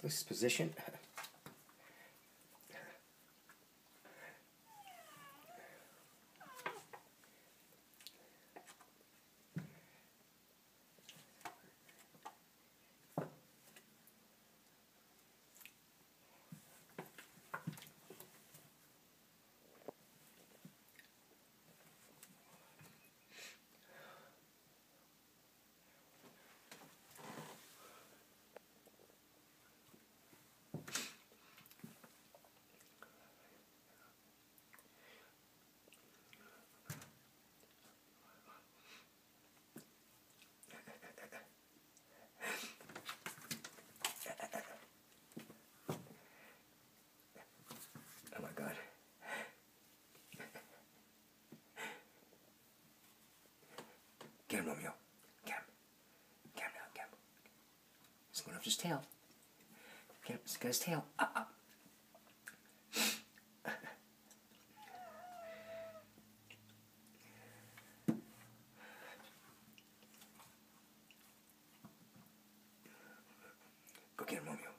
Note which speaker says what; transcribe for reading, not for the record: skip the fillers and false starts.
Speaker 1: This position. Oh my God. Get him, Romeo. Get him. Get him now, get him. He's going off his tail. Get him. He's got his tail. Up, up. Go get him, Romeo.